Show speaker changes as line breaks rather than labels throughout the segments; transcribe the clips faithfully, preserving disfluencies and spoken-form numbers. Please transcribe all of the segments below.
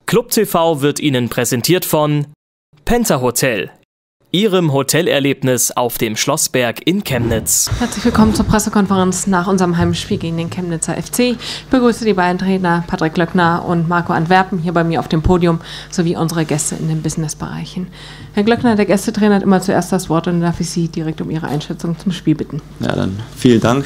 Club T V wird Ihnen präsentiert von Penta Hotel, Ihrem Hotelerlebnis auf dem Schlossberg in Chemnitz.
Herzlich willkommen zur Pressekonferenz nach unserem Heimspiel gegen den Chemnitzer F C. Ich begrüße die beiden Trainer Patrick Glöckner und Marco Antwerpen hier bei mir auf dem Podium sowie unsere Gäste in den Businessbereichen. Herr Glöckner, der Gästetrainer hat immer zuerst das Wort und dann darf ich Sie direkt um Ihre Einschätzung zum Spiel bitten.
Ja, dann vielen Dank.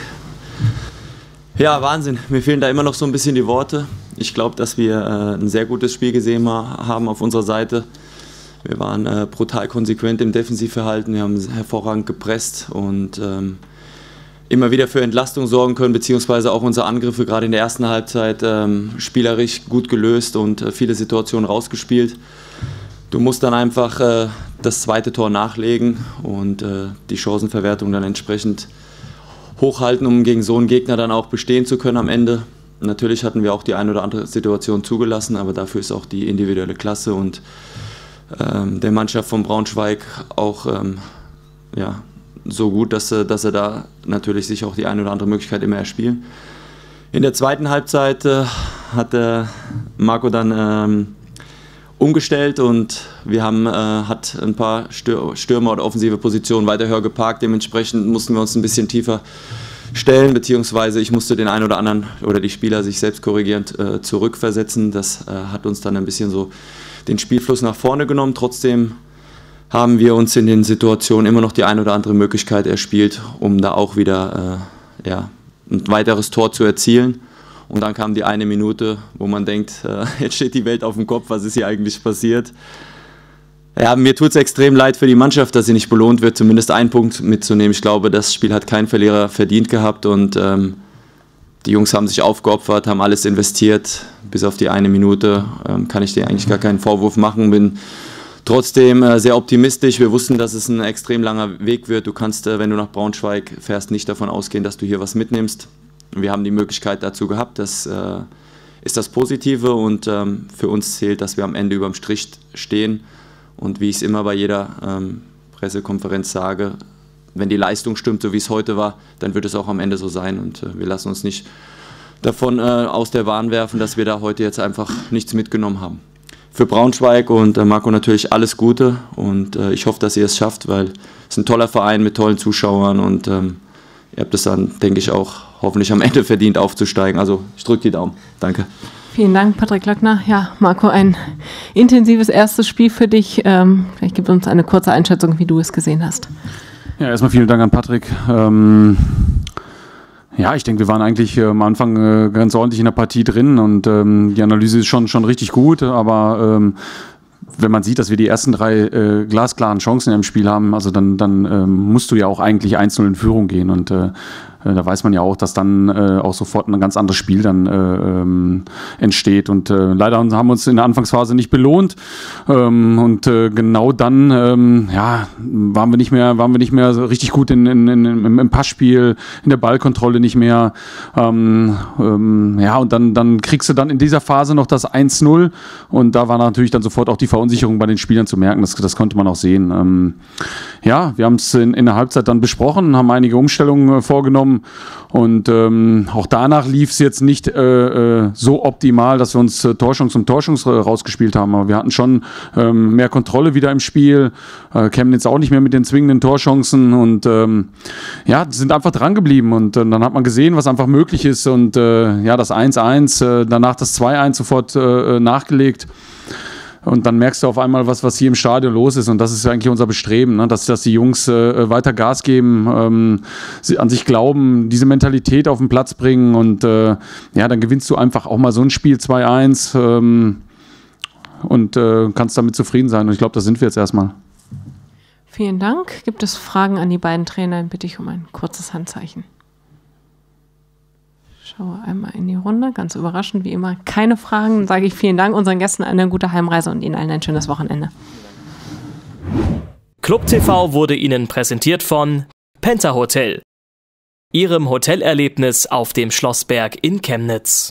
Ja, Wahnsinn. Mir fehlen da immer noch so ein bisschen die Worte. Ich glaube, dass wir äh, ein sehr gutes Spiel gesehen haben auf unserer Seite. Wir waren äh, brutal konsequent im Defensivverhalten, wir haben hervorragend gepresst und ähm, immer wieder für Entlastung sorgen können, beziehungsweise auch unsere Angriffe gerade in der ersten Halbzeit ähm, spielerisch gut gelöst und äh, viele Situationen rausgespielt. Du musst dann einfach äh, das zweite Tor nachlegen und äh, die Chancenverwertung dann entsprechend hochhalten, um gegen so einen Gegner dann auch bestehen zu können am Ende. Natürlich hatten wir auch die eine oder andere Situation zugelassen, aber dafür ist auch die individuelle Klasse und ähm, der Mannschaft von Braunschweig auch ähm, ja, so gut, dass, dass er da natürlich sich auch die eine oder andere Möglichkeit immer erspielen. In der zweiten Halbzeit äh, hat äh, Marco dann ähm, umgestellt und wir haben äh, hat ein paar Stür Stürmer oder offensive Positionen weiter höher geparkt. Dementsprechend mussten wir uns ein bisschen tiefer stellen, beziehungsweise ich musste den einen oder anderen oder die Spieler sich selbst korrigierend äh, zurückversetzen. Das äh, hat uns dann ein bisschen so den Spielfluss nach vorne genommen. Trotzdem haben wir uns in den Situationen immer noch die eine oder andere Möglichkeit erspielt, um da auch wieder äh, ja, ein weiteres Tor zu erzielen. Und dann kam die eine Minute, wo man denkt, äh, jetzt steht die Welt auf dem Kopf, was ist hier eigentlich passiert? Ja, mir tut es extrem leid für die Mannschaft, dass sie nicht belohnt wird, zumindest einen Punkt mitzunehmen. Ich glaube, das Spiel hat kein Verlierer verdient gehabt und ähm, die Jungs haben sich aufgeopfert, haben alles investiert. Bis auf die eine Minute ähm, kann ich dir eigentlich gar keinen Vorwurf machen. Bin trotzdem äh, sehr optimistisch. Wir wussten, dass es ein extrem langer Weg wird. Du kannst, äh, wenn du nach Braunschweig fährst, nicht davon ausgehen, dass du hier was mitnimmst. Wir haben die Möglichkeit dazu gehabt. Das äh, ist das Positive und ähm, für uns zählt, dass wir am Ende überm Strich stehen. Und wie ich es immer bei jeder ähm, Pressekonferenz sage, wenn die Leistung stimmt, so wie es heute war, dann wird es auch am Ende so sein. Und äh, wir lassen uns nicht davon äh, aus der Bahn werfen, dass wir da heute jetzt einfach nichts mitgenommen haben. Für Braunschweig und äh, Marco natürlich alles Gute und äh, ich hoffe, dass ihr es schafft, weil es ein toller Verein mit tollen Zuschauern und ähm, ihr habt es dann, denke ich, auch hoffentlich am Ende verdient aufzusteigen. Also ich drücke die Daumen. Danke.
Vielen Dank, Patrick Glöckner. Ja, Marco, ein intensives erstes Spiel für dich. Ähm, vielleicht gib uns eine kurze Einschätzung, wie du es gesehen hast.
Ja, erstmal vielen Dank an Patrick. Ähm, ja, ich denke, wir waren eigentlich äh, am Anfang äh, ganz ordentlich in der Partie drin und ähm, die Analyse ist schon, schon richtig gut, aber ähm, wenn man sieht, dass wir die ersten drei äh, glasklaren Chancen im Spiel haben, also dann, dann ähm, musst du ja auch eigentlich eins null in Führung gehen und äh, da weiß man ja auch, dass dann äh, auch sofort ein ganz anderes Spiel dann äh, ähm, entsteht. Und äh, leider haben wir uns in der Anfangsphase nicht belohnt. Ähm, und äh, genau dann ähm, ja, waren wir nicht mehr, waren wir nicht mehr so richtig gut in, in, in, im, im Passspiel, in der Ballkontrolle nicht mehr. Ähm, ähm, ja, und dann, dann kriegst du dann in dieser Phase noch das eins null. Und da war natürlich dann sofort auch die Verunsicherung bei den Spielern zu merken. Das, das konnte man auch sehen. Ähm, ja, wir haben es in, in der Halbzeit dann besprochen, haben einige Umstellungen äh, vorgenommen. Und ähm, auch danach lief es jetzt nicht äh, so optimal, dass wir uns äh, Torchance um Torchance rausgespielt haben. Aber wir hatten schon ähm, mehr Kontrolle wieder im Spiel. Äh, Chemnitz auch nicht mehr mit den zwingenden Torchancen. Und ähm, ja, sind einfach dran geblieben. Und äh, dann hat man gesehen, was einfach möglich ist. Und äh, ja, das eins eins, äh, danach das zwei eins sofort äh, nachgelegt. Und dann merkst du auf einmal, was, was hier im Stadion los ist. Und das ist eigentlich unser Bestreben, ne? dass, dass die Jungs äh, weiter Gas geben, ähm, sie an sich glauben, diese Mentalität auf den Platz bringen. Und äh, ja, dann gewinnst du einfach auch mal so ein Spiel zwei eins ähm, und äh, kannst damit zufrieden sein. Und ich glaube, da sind wir jetzt erstmal.
Vielen Dank. Gibt es Fragen an die beiden Trainer? Dann bitte ich um ein kurzes Handzeichen. Schaue einmal in die Runde, ganz überraschend wie immer. Keine Fragen, dann sage ich vielen Dank unseren Gästen eine gute Heimreise und Ihnen allen ein schönes Wochenende.
Club T V wurde Ihnen präsentiert von Penta Hotel, Ihrem Hotelerlebnis auf dem Schlossberg in Chemnitz.